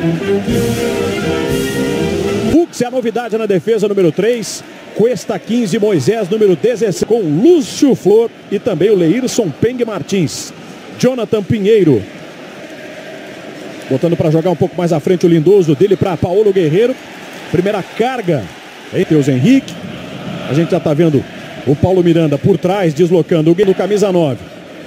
Fux é a novidade na defesa, número 3. Cuesta 15, Moisés, número 16, com Lúcio Flor e também o Leirson Peng Martins. Jonathan Pinheiro. Botando para jogar um pouco mais à frente o lindoso dele para Paulo Guerreiro. Primeira carga em Teus Henrique. A gente já está vendo o Paulo Miranda por trás, deslocando o no camisa 9.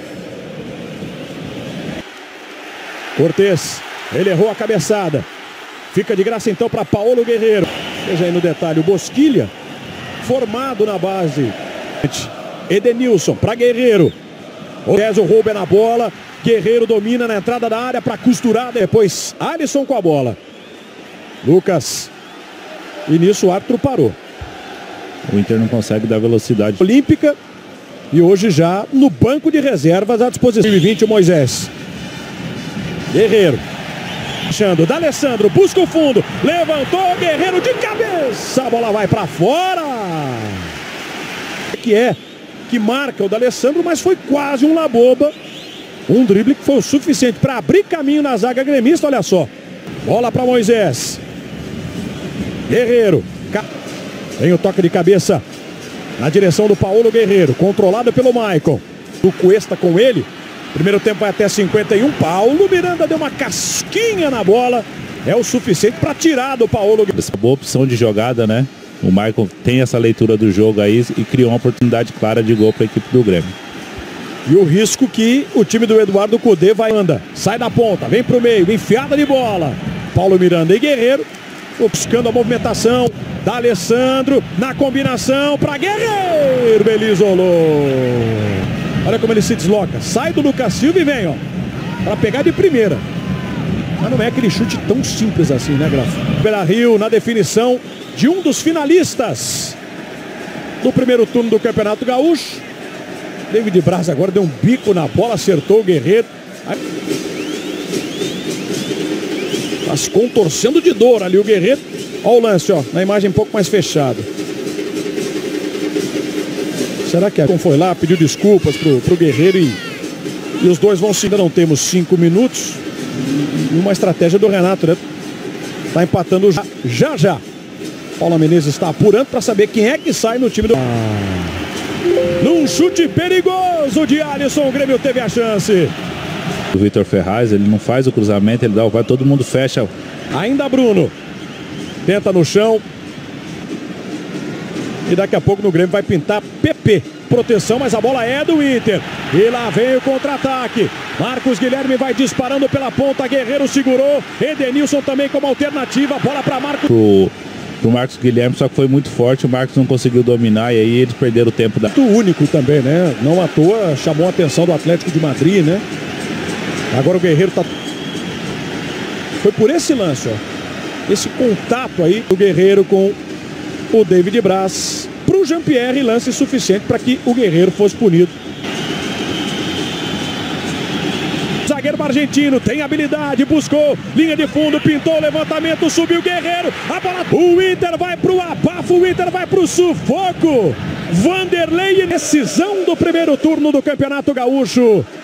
Cortez, ele errou a cabeçada. Fica de graça então para Paulo Guerreiro. Veja aí no detalhe o Bosquilha, formado na base. Edenilson para Guerreiro. O rouba na bola. Guerreiro domina na entrada da área para costurar. Depois Alisson com a bola. Lucas. E nisso o árbitro parou. O Inter não consegue dar velocidade. Olímpica. E hoje já no banco de reservas à disposição. 2020 o Moisés. Guerreiro. Achando, D'Alessandro, busca o fundo. Levantou, Guerreiro de cabeça. A bola vai para fora. Que marca o D'Alessandro, mas foi quase um laboba. Um drible que foi o suficiente para abrir caminho na zaga gremista, olha só. Bola para Moisés. Guerreiro. Tem o toque de cabeça na direção do Paulo Guerreiro, controlado pelo Maicon. O Cuesta com ele. Primeiro tempo vai até 51. Paulo Miranda deu uma casquinha na bola. É o suficiente para tirar do Paulo. Boa opção de jogada, né? O Maicon tem essa leitura do jogo aí e criou uma oportunidade clara de gol para a equipe do Grêmio. E o risco que o time do Eduardo Cudê vai anda. Sai da ponta, vem para o meio, enfiada de bola. Paulo Miranda e Guerreiro buscando a movimentação. D'Alessandro na combinação para Guerreiro. Ele isolou. Olha como ele se desloca. Sai do Lucas Silva e vem, ó. Para pegar de primeira. Mas não é aquele chute tão simples assim, né, Grafa? Beira-Rio na definição de um dos finalistas do primeiro turno do Campeonato Gaúcho. David Braz agora deu um bico na bola, acertou o Guerreiro. Mas contorcendo de dor ali o Guerreiro. Olha o lance, ó, na imagem um pouco mais fechada. Será que a foi lá, pediu desculpas pro Guerreiro e os dois vão se... Ainda não temos 5 minutos. E uma estratégia do Renato, né? Tá empatando já. Paula Menezes está apurando para saber quem é que sai no time do... Num chute perigoso de Alisson, o Grêmio teve a chance. O Vitor Ferraz, ele não faz o cruzamento, ele dá o vai, todo mundo fecha. Ainda Bruno. Tenta no chão. E daqui a pouco no Grêmio vai pintar PP. Proteção, mas a bola é do Inter. E lá vem o contra-ataque. Marcos Guilherme vai disparando pela ponta. Guerreiro segurou. Edenilson também como alternativa. Bola para Marcos. Pro Marcos Guilherme, só que foi muito forte. O Marcos não conseguiu dominar e aí eles perderam o tempo da... Muito único também, né? Não à toa chamou a atenção do Atlético de Madrid, né? Agora o Guerreiro tá... Foi por esse lance, ó. Esse contato aí do Guerreiro com o David Braz. Pro Jean-Pierre, lance suficiente para que o Guerreiro fosse punido. Zagueiro argentino, tem habilidade, buscou, linha de fundo, pintou, levantamento, subiu Guerreiro, a bola, o Inter vai pro abafo, o Inter vai pro sufoco. Vanderlei, decisão do primeiro turno do Campeonato Gaúcho.